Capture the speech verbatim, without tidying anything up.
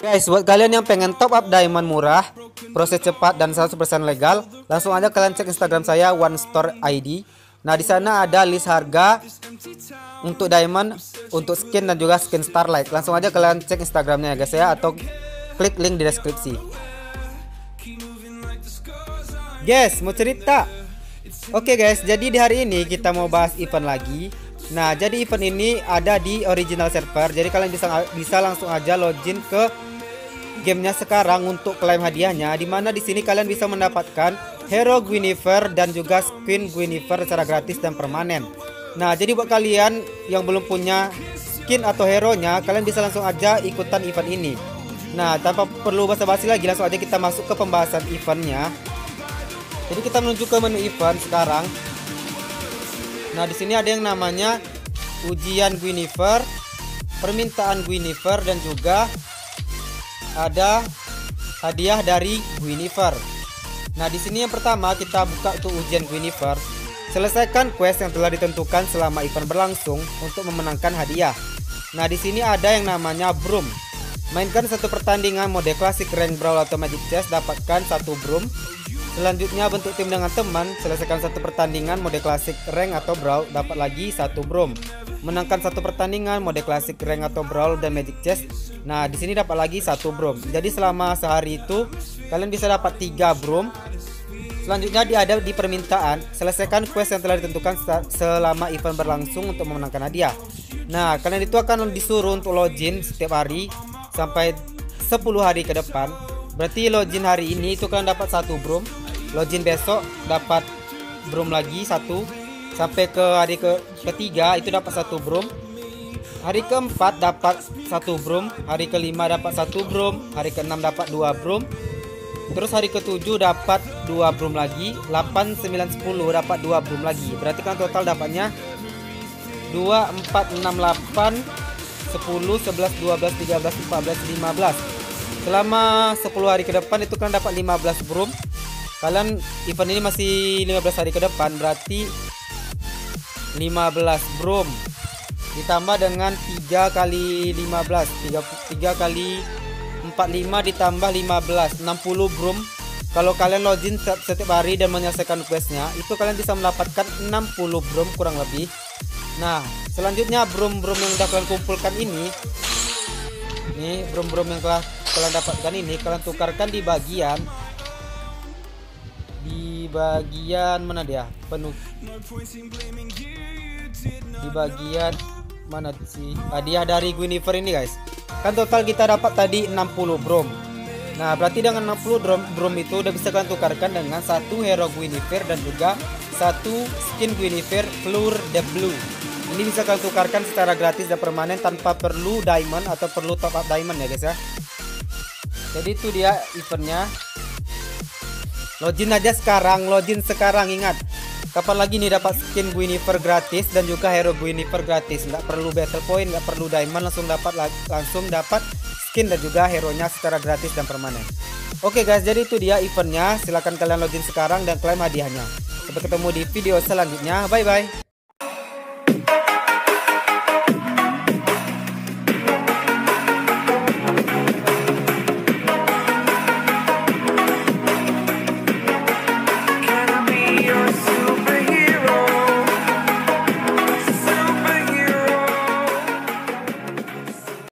Guys, buat kalian yang pengen top up diamond murah, proses cepat dan seratus persen legal, langsung aja kalian cek Instagram saya one store I D. Nah, di sana ada list harga untuk diamond, untuk skin dan juga skin Starlight. Langsung aja kalian cek Instagramnya ya guys ya, atau klik link di deskripsi. Guys, mau cerita. Oke guys, jadi di hari ini kita mau bahas event lagi. Nah, jadi event ini ada di original server. Jadi kalian bisa bisa langsung aja login ke gamenya sekarang untuk klaim hadiahnya. Dimana di sini kalian bisa mendapatkan hero Guinevere dan juga skin Guinevere secara gratis dan permanen. Nah, jadi buat kalian yang belum punya skin atau hero nya, kalian bisa langsung aja ikutan event ini. Nah, tanpa perlu basa-basi lagi, langsung aja kita masuk ke pembahasan eventnya. Jadi kita menuju ke menu event sekarang. Nah, di sini ada yang namanya ujian Guinevere, permintaan Guinevere, dan juga ada hadiah dari Guinevere. Nah, di sini yang pertama kita buka untuk ujian Guinevere. Selesaikan quest yang telah ditentukan selama event berlangsung untuk memenangkan hadiah. Nah, di sini ada yang namanya Broom. Mainkan satu pertandingan mode klasik, rank, brawl atau magic chess, dapatkan satu Broom. Selanjutnya bentuk tim dengan teman, selesaikan satu pertandingan mode klasik, rank atau brawl, dapat lagi satu Broom. Menangkan satu pertandingan mode klasik, rank atau brawl dan magic chess. Nah, di sini dapat lagi satu Broom. Jadi selama sehari itu kalian bisa dapat tiga Broom. Selanjutnya dia ada di permintaan, selesaikan quest yang telah ditentukan selama event berlangsung untuk memenangkan hadiah. Nah, kalian itu akan disuruh untuk login setiap hari sampai sepuluh hari ke depan. Berarti login hari ini itu kalian dapat satu Broom. Login besok dapat Broom lagi satu. Sampai ke hari ke ketiga itu dapat satu Broom. Hari keempat dapat satu Broom. Hari kelima dapat satu Broom. Hari keenam dapat dua Broom. Terus hari ketujuh dapat dua Broom lagi. Delapan, sembilan, sepuluh dapat dua Broom lagi. Berarti kan total dapatnya dua, empat, enam, delapan, sepuluh, sebelas, dua belas, tiga belas, empat belas, lima belas. Selama sepuluh hari ke depan itu kan dapat lima belas Broom. Kalian event ini masih lima belas hari ke depan, berarti lima belas Broom ditambah dengan tiga kali lima belas, tiga kali empat puluh lima ditambah lima belas, enam puluh Broom. Kalau kalian login setiap hari dan menyelesaikan questnya, itu kalian bisa mendapatkan enam puluh Broom kurang lebih. Nah, selanjutnya Broom-Broom yang udah kalian kumpulkan ini, nih Broom-Broom yang telah kalian dapatkan ini, kalian tukarkan di bagian di bagian mana dia penuh di bagian mana sih hadiah dari Guinevere ini guys. Kan total kita dapat tadi enam puluh Broom. Nah, berarti dengan enam puluh Broom itu udah bisa kalian tukarkan dengan satu hero Guinevere dan juga satu skin Guinevere Fleur de Blue. Ini bisa kalian tukarkan secara gratis dan permanen tanpa perlu diamond atau perlu top up diamond ya guys ya. Jadi itu dia eventnya. Login aja sekarang, login sekarang, ingat. Kapan lagi nih dapat skin Guinevere gratis dan juga hero Guinevere gratis. Nggak perlu battle point, nggak perlu diamond, langsung dapat langsung dapat skin dan juga hero nya secara gratis dan permanen. Oke guys, jadi itu dia eventnya. Silahkan kalian login sekarang dan klaim hadiahnya. Sampai ketemu di video selanjutnya. Bye bye.